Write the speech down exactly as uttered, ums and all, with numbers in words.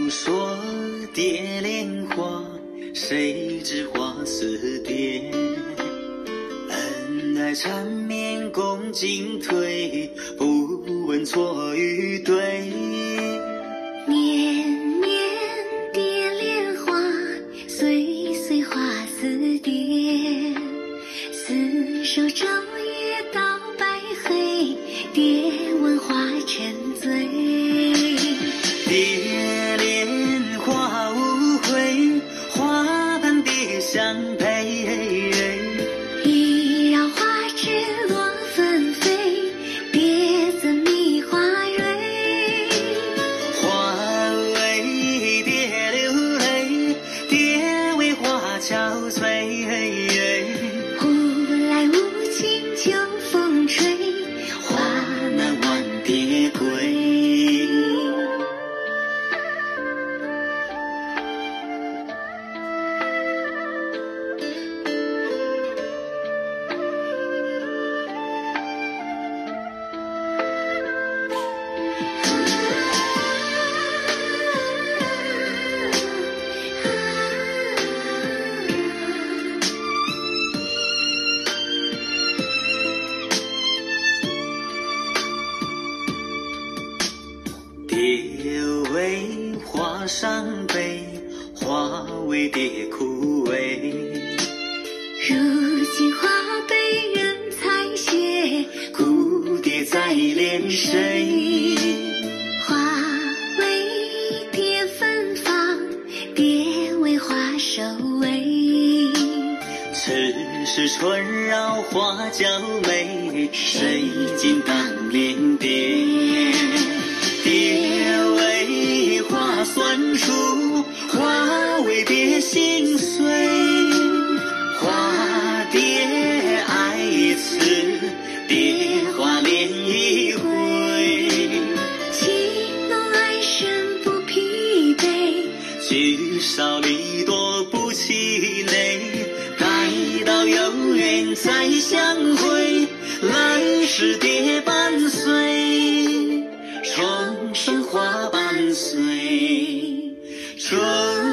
说蝶恋花，谁知花似蝶。恩爱缠绵共进退，不问错与对。 年年蝶恋花，岁岁花似蝶。厮守朝夜到白黑，蝶闻花沉醉。 蝶恋花无悔，花伴蝶相陪。 一绕花枝落纷飞，蝶怎觅花蕊？ 花为蝶流泪，蝶为花憔悴。 无来无情秋风吹，花难挽蝶归。蝶为花伤悲，花为蝶枯萎。 如今花被人采撷， 蝴蝶在恋谁？ 花为蝶芬芳，蝶为花收尾。 此时春绕花娇美，谁尽当恋蝶？蝶为花酸楚，花为蝶心碎。花蝶爱此，蝶花恋一回。 情浓爱深不疲惫， 聚少离多不气馁。待到有缘再相会，来世蝶伴随，双生花伴随。春